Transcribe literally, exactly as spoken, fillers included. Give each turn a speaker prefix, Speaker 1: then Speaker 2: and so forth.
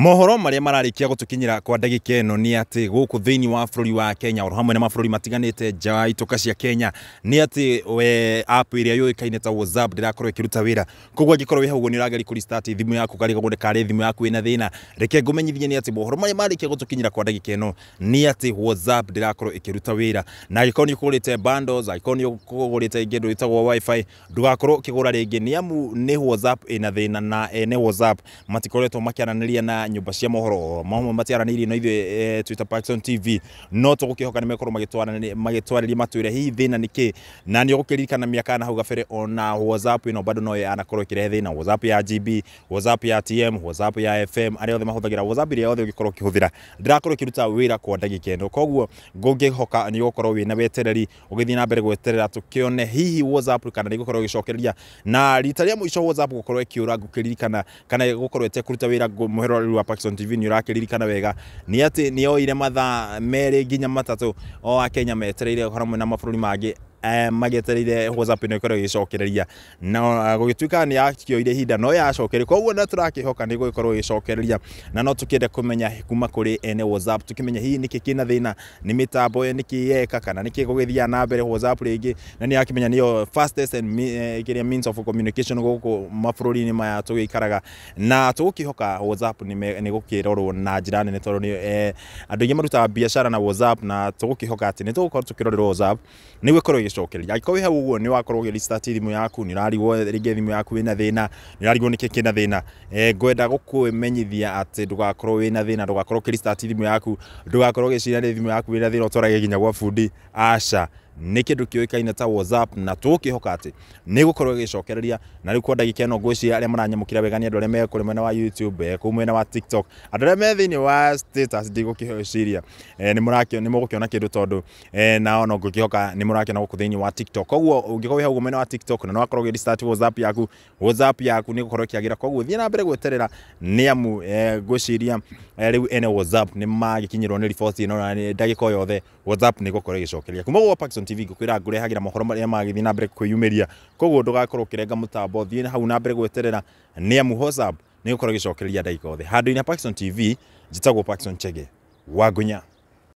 Speaker 1: Mohoro maria mararikia gutukinyira kwa ndagika eno ni ati guku thiini wa bururi wa Kenya oro hamwe na mabururi matiganite nja itoka cia Kenya ni ati we app iria yoikaine ta WhatsApp ndirakorwo ikiruta wira kogwa gikorwo hau ni urageri kuri start thimu yaku kari gagunde kare thimu yaku ina thina reke ngumenyithie ni ati mohoro maria mararikia gutukinyira kwa ndagika eno ni ati WhatsApp ndirakorwo ikiruta wira na gikoni kugurite bundles gikoni kugurite ingindu itagwo wifi ndugakorwo kigura ringi ni amu ni WhatsApp ina thina na ene WhatsApp matikoretwo makiaraniria na nyumba cia mohoro mamwe matiaranirie no ithuĩ Twitter Paxson T V no tugukihoka ni mekorwo magitwarana magitwarĩria matwire hihi thina niki na ni ũgũkĩririkana miaka na hau gabere ona WhatsApp ino bado no anakorwo ikirehe thina WhatsApp ya G B WhatsApp ya T M WhatsApp ya F M aria othe mahuthagira WhatsApp iria othe ũgĩkorwo ũkĩhũthĩra ndirakorwo ikiruta wĩra kwa ndagika ĩno koguo ngũngĩhoka ni ũgũkorwo wĩna wetereri ũgĩthiĩ na mbere gweterera tukione hihi WhatsApp kana ni gũkorwo ĩgĩcokereria na rita rĩa mũico WhatsApp gũkorwo ĩkĩũra ngũkĩririkana kana gũkorwo ĩtekũruta wĩra mũhero wa Paxson T V ni urakiririkana wega ni ati ni oire mathaa meri nginya matatu o Kenya metereire hamwe na mabururi mangi magietereire WhatsApp ino ikorwo igicokereria na gugituika ni yakioire hinda no yacokereria koguo na turakihoka ni gukorwo igicokereria na no tukiende kumenya kuma kuri ene WhatsApp tukimenya hihi niki kina thina ni mitambo niki yeka kana niki gugithia na mbere WhatsApp ringi na ni yakimenya niyo fastest and ikiria means of communication guku mabururi ni maya tugikaraga na tugikihoka WhatsApp ni ni gukirorwo na njira nene tondu ni andu ingi maruta biashara na WhatsApp na tugikihoka ati ni tugukorwo tukirorerwo WhatsApp ni gukorwo cokereria ikowe hau uguo ni wakorwo ugirestart thimu yaku ni rarigwo ringi thimu yaku wina thina ni rarigwo niki kina thina eh ngwenda gukumenyithia ati ndugakorwo wina thina ndugakorwo ukirestart thimu yaku ndugakorwo ugicira thimu yaku wina thina utwarage ginya gwa fundi aca ni kindu kioikaine ta WhatsApp na tukihoka ati ni gukorwo gicokereria na riu kwa ndagika eno ngwici aria maranyamukira wega ni andu aria me kuri mwena wa YouTube ku mwena wa TikTok andu aria me thiini wa status ndigukihociria eh ni murakio ni mugukiona kindu tondu eh na ono ngukihoka ni murakiona guku thiini wa TikTok koguo ungikorwo hau mwena wa TikTok na no akorwo gi start WhatsApp yaku WhatsApp yaku ni gukorwo kiagira koguo thie na mbere gweterera ni amu eh ngwiciria riu ene WhatsApp ni magikinyirwo ni report ino na ndagika yothe WhatsApp ni gukorwo gicokereria kuma gwa Paxson T V ngukwira ngurehagira mohoro maria magithi na mbere kwiyumiria koguo ndugakorwo kirenga mutambo thie hau na mbere gweterera ni amu WhatsApp ni gukorwo gicokereria ndagika yothe handu ina Paxson T V njitagwo Paxson Chege Wagunya.